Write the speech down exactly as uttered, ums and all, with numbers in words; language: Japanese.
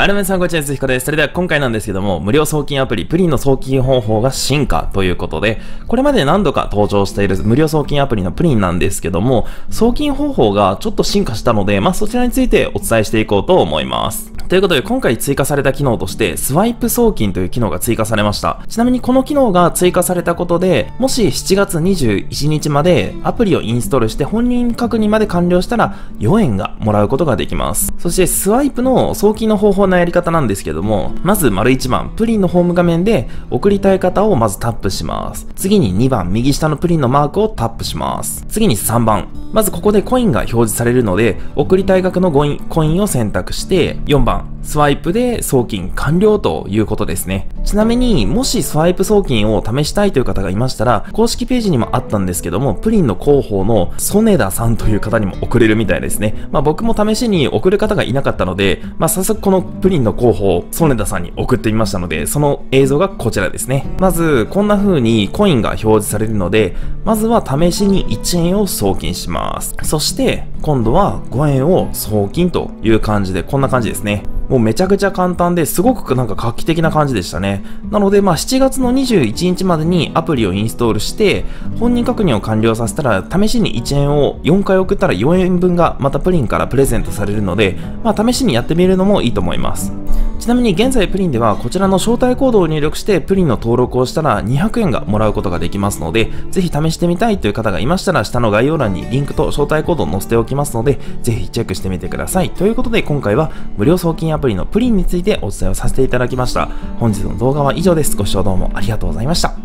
はい、皆さんこんにちは、つひこです。それでは今回なんですけども、無料送金アプリプリンの送金方法が進化ということで、これまで何度か登場している無料送金アプリのプリンなんですけども、送金方法がちょっと進化したので、まあそちらについてお伝えしていこうと思います。ということで今回追加された機能としてスワイプ送金という機能が追加されました。ちなみにこの機能が追加されたことで、もししちがつにじゅういちにちまでアプリをインストールして本人確認まで完了したらよえんがもらうことができます。そしてスワイプの送金の方法のやり方なんですけども、まず丸いちばんプリンのホーム画面で送りたい方をまずタップします。次ににばん右下のプリンのマークをタップします。次にさんばん、まずここでコインが表示されるので送りたい額のコイン、コインを選択して、よんばんスワイプで送金完了ということですね。ちなみにもしスワイプ送金を試したいという方がいましたら、公式ページにもあったんですけども、プリンの広報の曽根田さんという方にも送れるみたいですね。まあ僕も試しに送る方がいなかったので、まあ早速このプリンの広報を曽根田さんに送ってみましたので、その映像がこちらですね。まずこんな風にコインが表示されるので、まずは試しにいちえんを送金します。そして今度はごえんを送金という感じで、こんな感じですね。もうめちゃくちゃ簡単ですごくなんか画期的な感じでしたね。なのでまあしちがつのにじゅういちにちまでにアプリをインストールして本人確認を完了させたら、試しにいちえんをよんかい送ったらよえんぶんがまたプリンからプレゼントされるので、まあ試しにやってみるのもいいと思います。ちなみに現在プリンではこちらの招待コードを入力してプリンの登録をしたらにひゃくえんがもらうことができますので、ぜひ試してみたいという方がいましたら下の概要欄にリンクと招待コードを載せておきますので、ぜひチェックしてみてください。ということで今回は無料送金アプリのプリンについてお伝えをさせていただきました。本日の動画は以上です。ご視聴どうもありがとうございました。